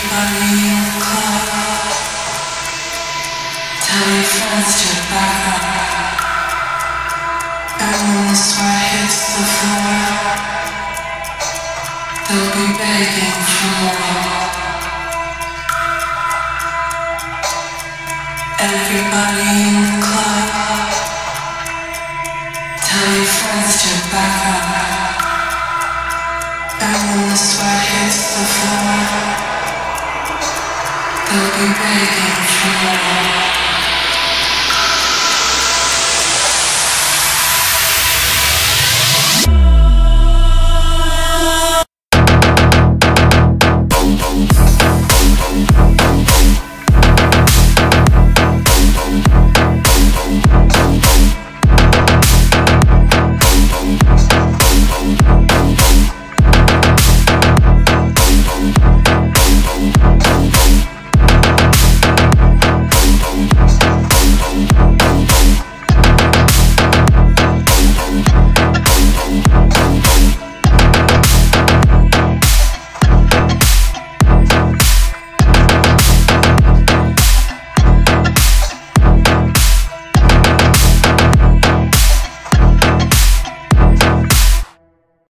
Everybody in the club, tell your friends to back up. And when the sweat hits the floor, they'll be begging for more. Everybody in the club, tell your friends to back up. And when the sweat hits the floor, they'll be begging for more.